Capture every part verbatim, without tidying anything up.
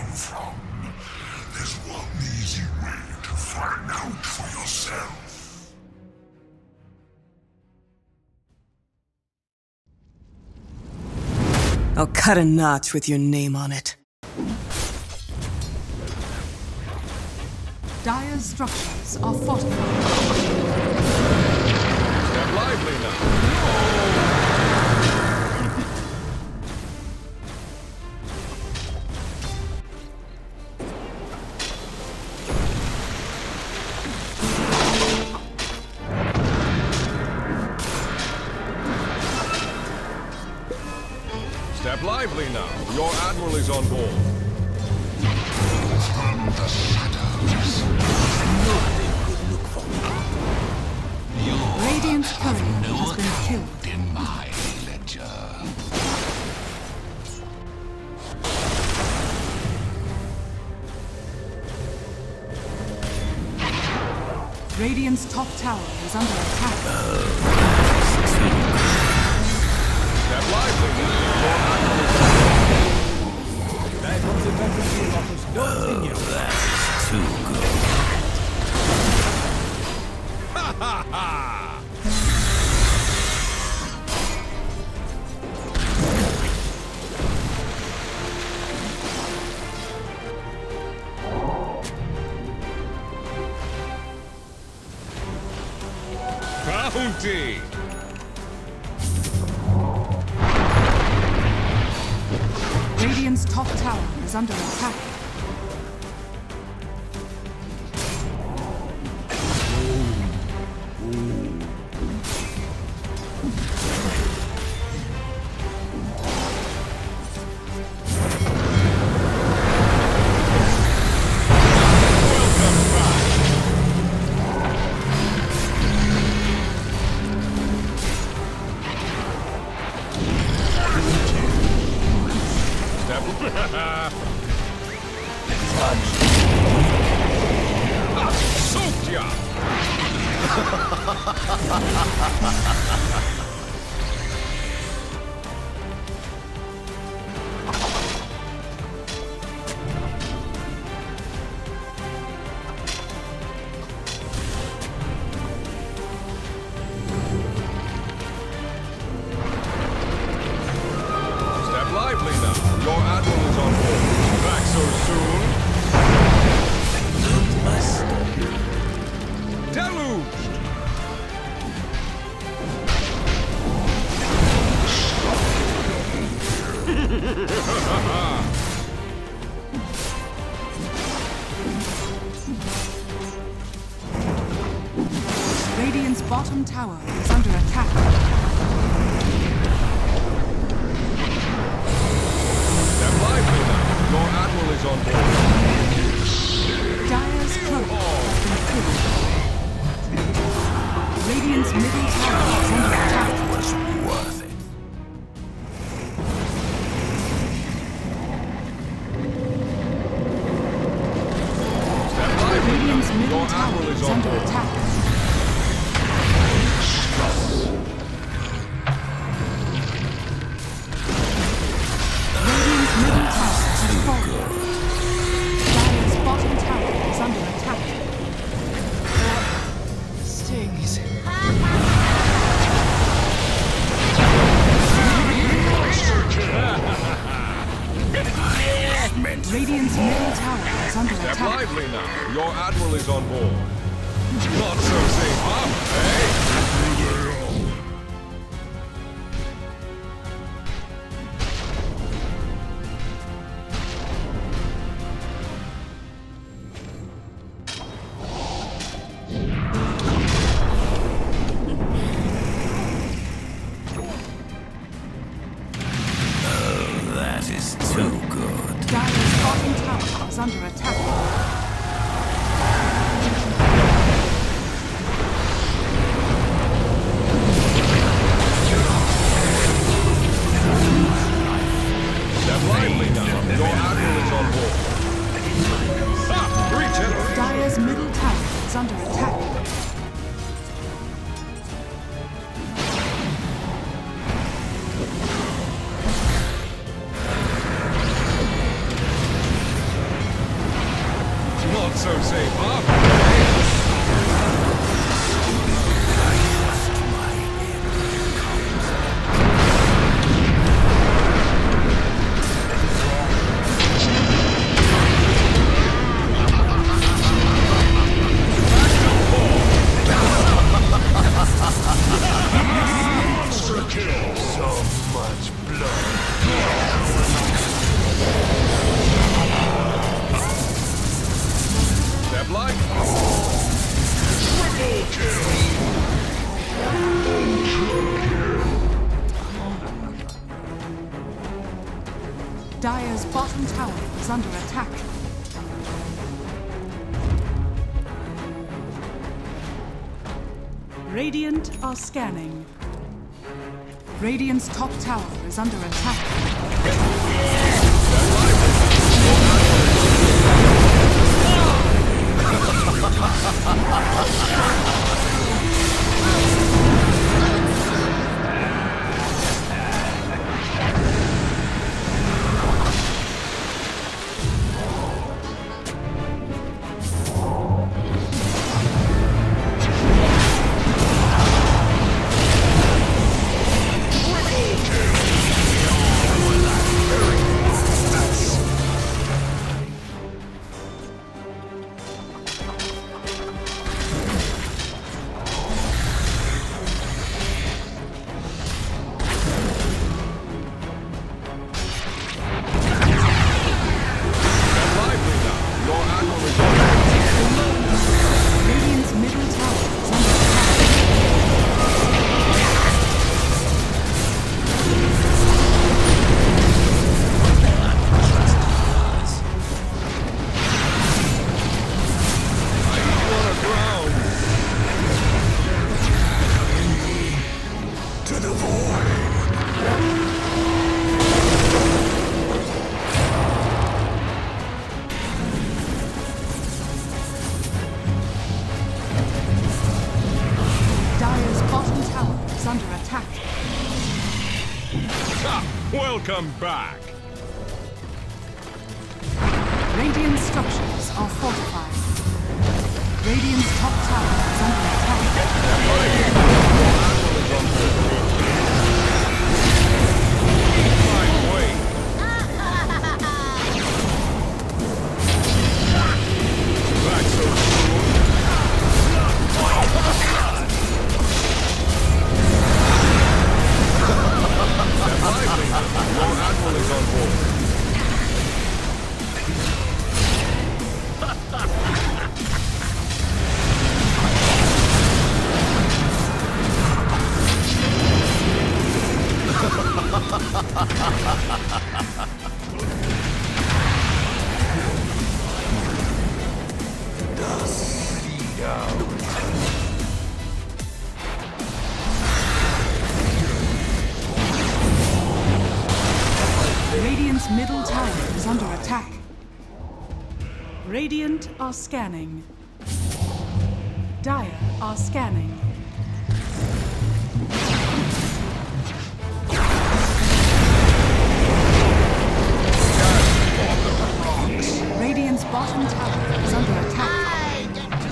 from. There's one easy way to find out for yourself. I'll cut a notch with your name on it. Dire's structures are fortified. Step lively now. Step lively now. Your Admiral is on board. From the shadows, nothing could look for me. Your Radiant's courier no has been killed. in my ledger. Radiant's top tower is under attack. Step lively now. Your Admiral is on board. There comes a better offers no opinion. That's too good. Ha ha ha! Bounty! Radiant's top tower is under attack. Soaked ya! Step lively now. Your Admiral is on board. Back so soon? Deluged! Radiant's bottom tower is under attack. Step lively now. Your Admiral is on board. Dire's cloak has been killed. Radiant's middle tower is under attack. Was worth it. Step lively Radiant's now. middle Your tower Admiral is is on under board. attack. Radiant's middle tower has fallen. Dire's bottom tower is under attack. Stings. Radiant's middle tower is under Step attack. lively now. Your Admiral is on board. Not so safe, huh? Eh? That is too good. Dire's bottom tower is under attack. Step lively now. Your Admiral is on board. Ha! Regenerate! Dire's middle tower is under attack. so safe harbor. Monster kill! So much blood. Step like. Triple kill! Dire's bottom tower is under attack. Radiant are scanning. Radiant's top tower is under attack. Radiant's middle tower is under To the void! Dire's bottom tower is under attack. Ah, welcome back. Radiant structures are fortified. Radiant's top tower is under attack. Fine way. Back so soon. Step lively. Your Admiral is on board. Radiant's middle tower is under attack. Radiant are scanning. Dire are scanning. Radiant's bottom tower is under attack.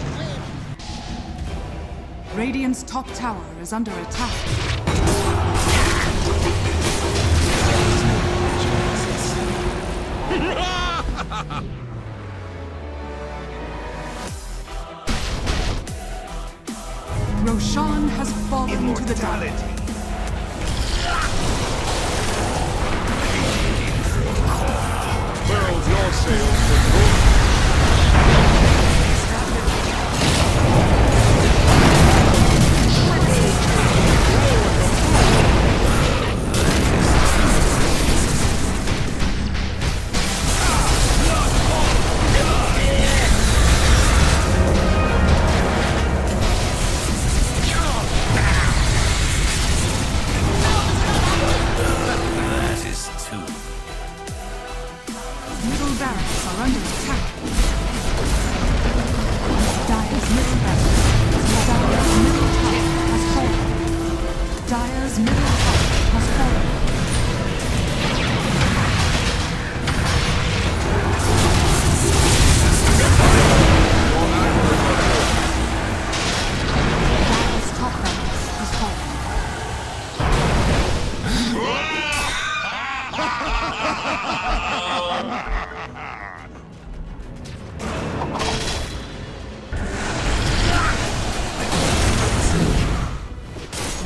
Radiant's top tower is under attack. Roshan has fallen to the dark. Furled your sails for good.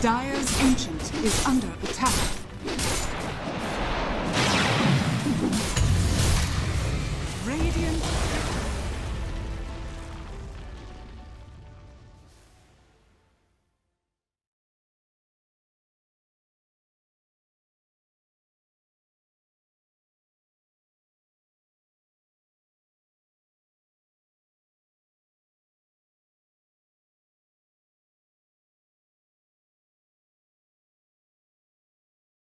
Dire's Ancient is under attack. Radiant